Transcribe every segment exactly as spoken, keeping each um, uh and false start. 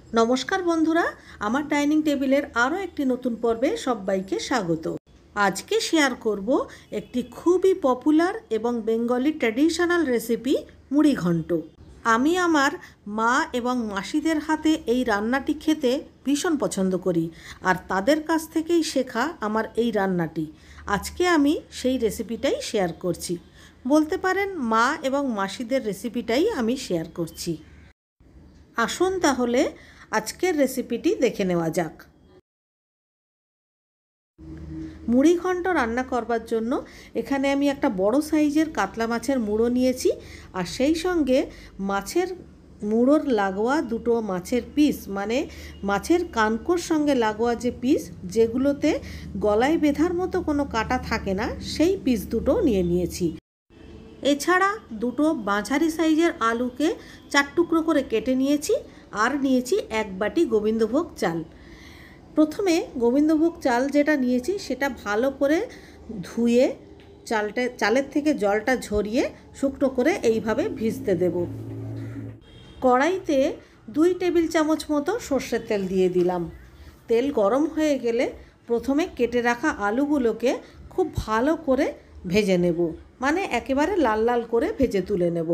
नमस्कार बंधुरा आमार डाइनिंग टेबिलेर आरो एकटी नतून पर्वे सबाइके स्वागत। आज के शेयर करब एकटी खूबई पपुलार एवं बेंगली ट्रेडिशनल रेसिपि मुड़ी घंट। आमी आमार मा एवं मासिदेर हाथे एई रान्नाटी खेते भीषण पछंद करी और तादेर काछ थेकेई शेखा आमार एई रान्नाटी। आजके आमी सेई रेसिपिटाई शेयर करछि, बोलते पारेन मा एवं मासिदेर रेसिपिटाई आमी शेयर करछि। आसुन ताहले आजकेर रेसिपिटी देखे नेওয়া যাক। मुड़ी घंट रान्ना करबार जोन्नो एखाने आमी एकटा बड़ो साइजेर कातला माछेर मुड़ो नियेछि और सेई संगे माछेर मुड़ोर लागोया दुटो माछेर पिस माने माछेर कानकोर संगे लागोया जे पिस जेगुलोते गलाय बेधार मतो कोनो काटा थाके ना सेई पिस दुटो निये नियेछि। एछाड़ा दुटो माझारी साइजेर आलूके चार टुकरो करे केटे नियेछि और नियेछि एक बाटी गोविंदभोग चाल। प्रथमे गोविंदभोग चाल जेटा नियेछि सेटा भालो करे धुए चालटा चालेर थेके जलटा झरिए शुकनो करे एइभावे भिजते देब। कड़ाईते दुई टेबिल चामच मतो सर्षेर तेल दिए दिलाम। तेल गरम हये गेले प्रथमे केटे राखा आलूगुलोके खूब भालो करे भेजे नेब, माने एकेबारे लाल लाल करे भेजे तुले नेब।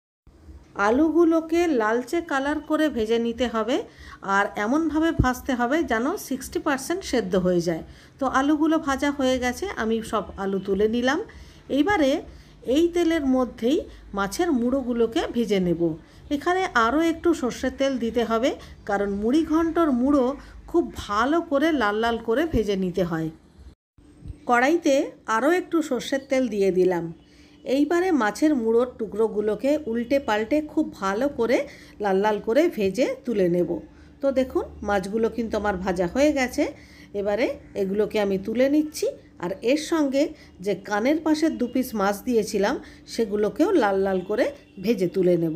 आलूगुलोके लालचे कालार करे भेजे नीते हबे और एमन भावे भाजते हबे जेन सिक्सटी पार्सेंट सेদ্ধ हये जाय। तो आलूगुलो भाजा हये गेछे, आमी सब आलू तुले निलाम। एइबारे एई तेलेर मध्येई माछेर मुड़ोगुलोके भेजे नेब। एखाने आरो एकटू सर्षेर तेल दिते हबे कारण मुड़ी घंटोर मुड़ो खूब भालो करे लाल लाल करे भेजे नीते हय। कड़ाईते आरो एकटू सर्षेर तेल दिए दिलाम। एइबारे माछेर मुड़ोर टुकरोगुलोके उल्टे पाल्टे खूब भालो करे लाल लाल करे भेजे तुले नेब। तो देखुन माछगुलो किन्तु आमार भाजा हये गेछे। एबारे एगुलोके आमी तुले निচ্ছি और एर संगे जे कानेर पाशे दु पिस माछ दिएछिलाम सेगुलोकेও लाल लाल करे भेजे तुले नेब।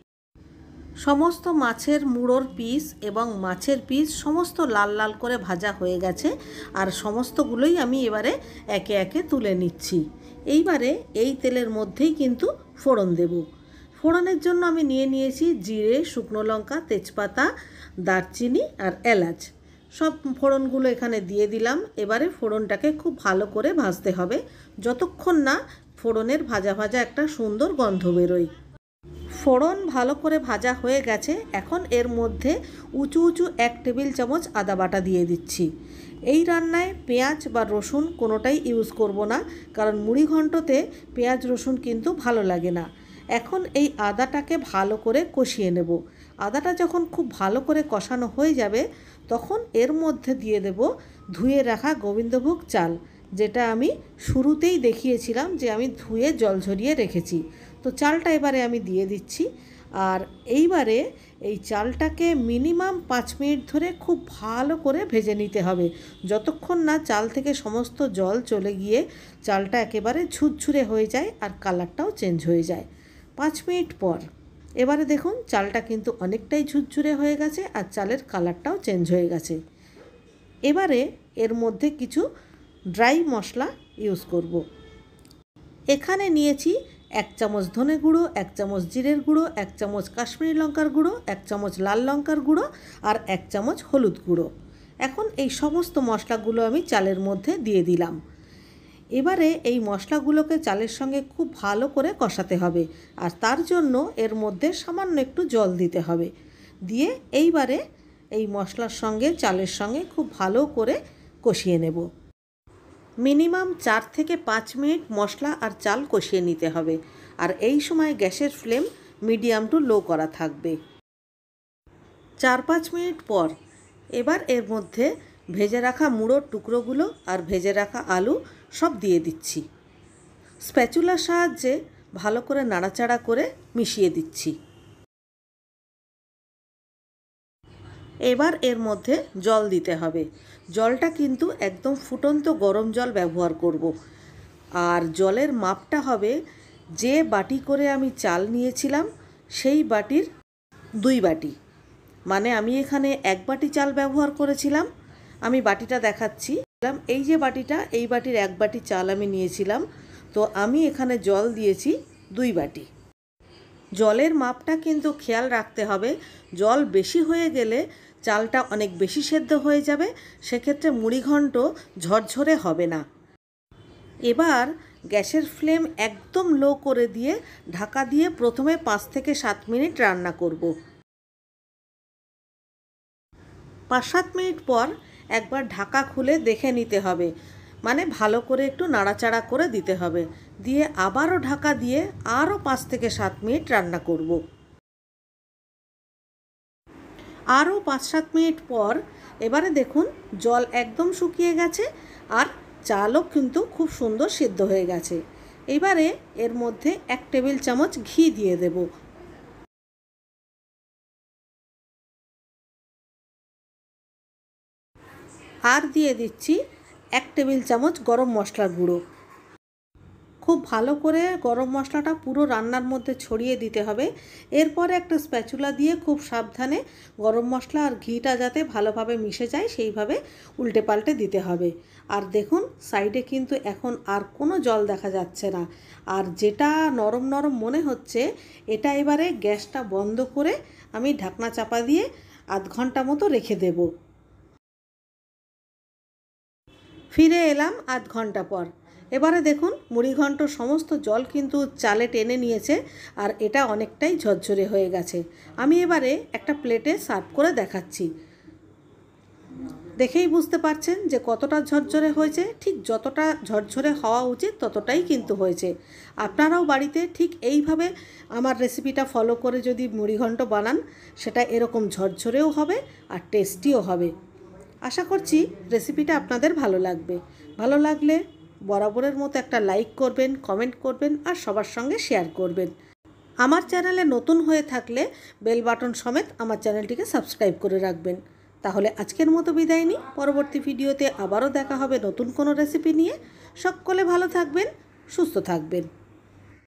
समस्त माछेर मुड़ोर पिस एवं माछेर पिस समस्त लाल लाल करे भाजा हये गेछे और समस्तगुलोई आमी एबारे एके एके तुले निচ্ছি। এইবারে এই তেলের মধ্যেই কিন্তু ফোড়ন দেব। ফোড়নের জন্য আমি নিয়ে নিয়েছি জিরে, শুকনো লঙ্কা, তেজপাতা, দারচিনি আর এলাচ। সব ফোড়নগুলো এখানে দিয়ে দিলাম। এবারে ফোড়নটাকে খুব ভালো করে ভাজতে হবে যতক্ষণ না ফোড়নের ভাজা ভাজা একটা সুন্দর গন্ধ বেরোয়। ফোড়ন ভালো করে ভাজা হয়ে গেছে। এখন এর মধ্যে উঁচু উঁচু এক টেবিল চামচ আদা বাটা দিয়ে দিচ্ছি। এই রান্নায় পেঁয়াজ বা রসুন কোনোটাই ইউজ করব না কারণ মুড়ি ঘন্টতে পেঁয়াজ রসুন কিন্তু ভালো লাগে না। এখন এই আদাটাকে ভালো করে কষিয়ে নেব। আদাটা যখন খুব ভালো করে কষানো হয়ে যাবে তখন এর মধ্যে দিয়ে দেব ধুয়ে রাখা গোবিন্দভোগ চাল, যেটা আমি শুরুতেই দেখিয়েছিলাম যে আমি ধুয়ে জল ঝরিয়ে রেখেছি। তো চালটা এবারে আমি দিয়ে দিচ্ছি আর এইবারে এই চালটাকে মিনিমাম পাঁচ মিনিট ধরে খুব ভালো করে ভেজে নিতে হবে যতক্ষণ না চাল থেকে সমস্ত জল চলে গিয়ে চালটা একেবারে ঝুরঝুরে হয়ে যায় আর কালারটাও চেঞ্জ হয়ে যায়। পাঁচ মিনিট পর এবারে দেখুন চালটা কিন্তু অনেকটাই ঝুরঝুরে হয়ে গেছে আর চালের কালারটাও চেঞ্জ হয়ে গেছে। এবারে এর মধ্যে কিছু ড্রাই মশলা ইউজ করব। এখানে নিয়েছি এক চামচ ধনে গুঁড়ো, এক চামচ জিরের গুঁড়ো, এক চামচ কাশ্মীরি লঙ্কার গুঁড়ো, এক চামচ লাল লঙ্কার গুঁড়ো আর এক চামচ হলুদ গুঁড়ো। এখন এই সমস্ত মশলাগুলো আমি চালের মধ্যে দিয়ে দিলাম। এবারে এই মশলাগুলোকে চালের সঙ্গে খুব ভালো করে কষাতে হবে আর তার জন্য এর মধ্যে সামান্য একটু জল দিতে হবে। দিয়ে এইবারে এই মশলার সঙ্গে চালের সঙ্গে খুব ভালো করে কষিয়ে নেব। মিনিমাম চার থেকে পাঁচ মিনিট মশলা আর চাল কষিয়ে নিতে হবে আর এই সময় গ্যাসের ফ্লেম মিডিয়াম টু লো করা থাকবে। চার পাঁচ মিনিট পর এবার এর মধ্যে ভেজে রাখা মুড়োর টুকরোগুলো আর ভেজে রাখা আলু সব দিয়ে দিচ্ছি। স্প্যাচুলার সাহায্যে ভালো করে নাড়াচাড়া করে মিশিয়ে দিচ্ছি। এবার এর মধ্যে জল দিতে হবে। জলটা কিন্তু একদম ফুটন্ত গরম জল ব্যবহার করব আর জলের মাপটা হবে যে বাটি করে আমি চাল নিয়েছিলাম সেই বাটির দুই বাটি। মানে আমি এখানে এক বাটি চাল ব্যবহার করেছিলাম, আমি বাটিটা দেখাচ্ছি। এই যে বাটিটা, এই বাটির এক বাটি চাল আমি নিয়েছিলাম, তো আমি এখানে জল দিয়েছি দুই বাটি। জলের মাপটা কিন্তু খেয়াল রাখতে হবে, জল বেশি হয়ে গেলে চালটা অনেক বেশি সেদ্ধ হয়ে যাবে, সেক্ষেত্রে মুড়িঘণ্ট ঝরঝরে হবে না। এবার গ্যাসের ফ্লেম একদম লো করে দিয়ে ঢাকা দিয়ে প্রথমে পাঁচ থেকে সাত মিনিট রান্না করব। পাঁচ সাত মিনিট পর একবার ঢাকা খুলে দেখে নিতে হবে, মানে ভালো করে একটু নাড়াচাড়া করে দিতে হবে, দিয়ে আবারও ঢাকা দিয়ে আরও পাঁচ থেকে সাত মিনিট রান্না করব। আরও পাঁচ সাত মিনিট পর এবারে দেখুন জল একদম শুকিয়ে গেছে আর চালও কিন্তু খুব সুন্দর সিদ্ধ হয়ে গেছে। এবারে এর মধ্যে এক টেবিল চামচ ঘি দিয়ে দেব। আর দিয়ে দিচ্ছি এক টেবিল চামচ গরম মশলার গুঁড়ো। খুব ভালো করে গরম মশলাটা পুরো রান্নার মধ্যে ছড়িয়ে দিতে হবে। এরপরে একটা স্প্যাচুলা দিয়ে খুব সাবধানে গরম মশলা আর ঘিটা যাতে ভালোভাবে মিশে যায় সেইভাবে উল্টে পাল্টে দিতে হবে। আর দেখুন সাইডে কিন্তু এখন আর কোনো জল দেখা যাচ্ছে না। আর যেটা নরম নরম মনে হচ্ছে এটা এবারে গ্যাসটা বন্ধ করে আমি ঢাকনা চাপা দিয়ে আধ ঘন্টা মতো রেখে দেব। ফিরে এলাম আধ ঘন্টা পর। এবারে দেখুন মুড়িঘণ্ট সমস্ত জল কিন্তু চালে টেনে নিয়েছে আর এটা অনেকটাই ঝরঝরে হয়ে গেছে। আমি এবারে একটা প্লেটে সার্ভ করে দেখাচ্ছি। দেখেই বুঝতে পারছেন যে কতটা ঝরঝরে হয়েছে। ঠিক যতটা ঝরঝরে হওয়া উচিত ততটাই কিন্তু হয়েছে। আপনারাও বাড়িতে ঠিক এইভাবে আমার রেসিপিটা ফলো করে যদি মুড়িঘণ্ট বানান, সেটা এরকম ঝরঝরেও হবে আর টেস্টিও হবে। আশা করছি রেসিপিটা আপনাদের ভালো লাগবে। ভালো লাগলে বরাবরের মতো একটা লাইক করবেন, কমেন্ট করবেন আর সবার সঙ্গে শেয়ার করবেন। আমার চ্যানেলে নতুন হয়ে থাকলে বেল বাটন সমেত আমার চ্যানেলটিকে সাবস্ক্রাইব করে রাখবেন। তাহলে আজকের মতো বিদায় নিই। পরবর্তী ভিডিওতে আবারও দেখা হবে নতুন কোনো রেসিপি নিয়ে। সকলে ভালো থাকবেন, সুস্থ থাকবেন।